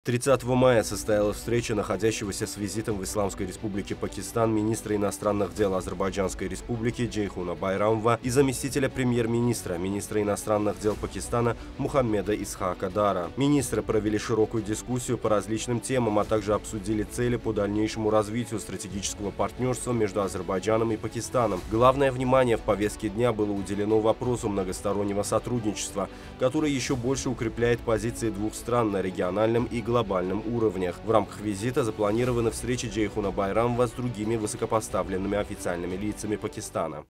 30 мая состоялась встреча находящегося с визитом в Исламской Республике Пакистан министра иностранных дел Азербайджанской Республики Джейхуна Байрамова и заместителя премьер-министра, министра иностранных дел Пакистана Мухаммеда Исхака Дара. Министры провели широкую дискуссию по различным темам, а также обсудили цели по дальнейшему развитию стратегического партнерства между Азербайджаном и Пакистаном. Главное внимание в повестке дня было уделено вопросу многостороннего сотрудничества, который еще больше укрепляет позиции двух стран на региональном и глобальном уровнях. В рамках визита запланированы встречи Джейхуна Байрамова с другими высокопоставленными официальными лицами Пакистана.